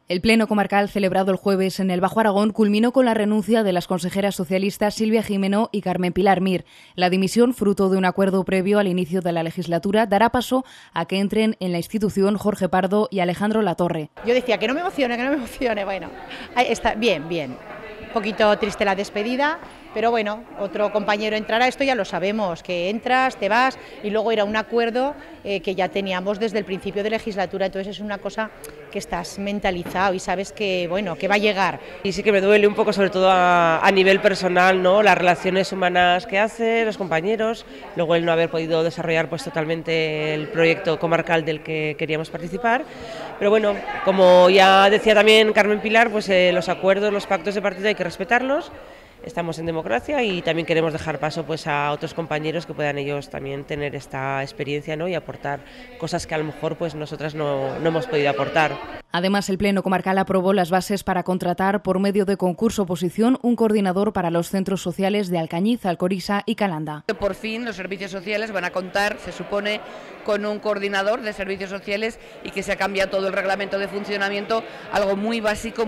El pleno comarcal celebrado el jueves en el Bajo Aragón culminó con la renuncia de las consejeras socialistas Silvia Jimeno y Carmen Pilar Mir. La dimisión, fruto de un acuerdo previo al inicio de la legislatura, dará paso a que entren en la institución Jorge Pardo y Alejandro Latorre. Yo decía que no me emocione, bueno, ahí está, bien. Un poquito triste la despedida, pero bueno, otro compañero entrará, esto ya lo sabemos, que entras, te vas y luego era un acuerdo que ya teníamos desde el principio de legislatura, entonces es una cosa que estás mentalizado y sabes que, bueno, que va a llegar. Y sí que me duele un poco, sobre todo a nivel personal, ¿no? Las relaciones humanas que hace, los compañeros, luego el no haber podido desarrollar pues totalmente el proyecto comarcal del que queríamos participar, pero bueno, como ya decía también Carmen Pilar, pues los acuerdos, los pactos de partido hay que respetarlos. Estamos en democracia y también queremos dejar paso pues a otros compañeros que puedan ellos también tener esta experiencia, ¿no? Y aportar cosas que a lo mejor pues nosotras no hemos podido aportar. Además, el Pleno comarcal aprobó las bases para contratar por medio de concurso-oposición un coordinador para los centros sociales de Alcañiz, Alcoriza y Calanda. Por fin los servicios sociales van a contar, se supone, con un coordinador de servicios sociales y que se ha cambiado todo el reglamento de funcionamiento, algo muy básico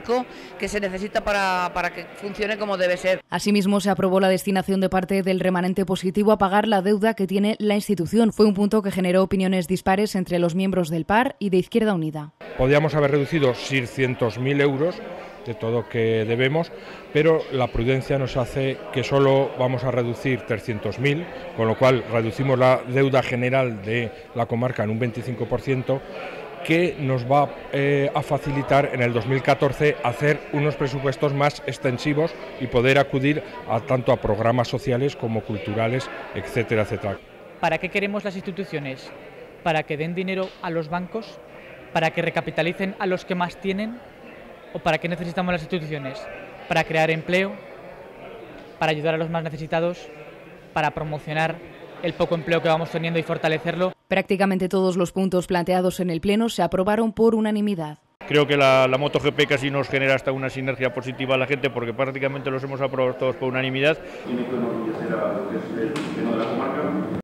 que se necesita para que funcione como debe ser. Asimismo, se aprobó la destinación de parte del remanente positivo a pagar la deuda que tiene la institución. Fue un punto que generó opiniones dispares entre los miembros del PAR y de Izquierda Unida. Podríamos haber reducido 600.000 euros de todo lo que debemos, pero la prudencia nos hace que solo vamos a reducir 300.000, con lo cual reducimos la deuda general de la comarca en un 25%, que nos va a facilitar en el 2014 hacer unos presupuestos más extensivos y poder acudir tanto a programas sociales como culturales, etcétera, etcétera. ¿Para qué queremos las instituciones? ¿Para que den dinero a los bancos? ¿Para que recapitalicen a los que más tienen? ¿O para qué necesitamos las instituciones? ¿Para crear empleo? ¿Para ayudar a los más necesitados? ¿Para promocionar el poco empleo que vamos teniendo y fortalecerlo? Prácticamente todos los puntos planteados en el Pleno se aprobaron por unanimidad. Creo que la MotoGP casi nos genera hasta una sinergia positiva a la gente porque prácticamente los hemos aprobado todos por unanimidad.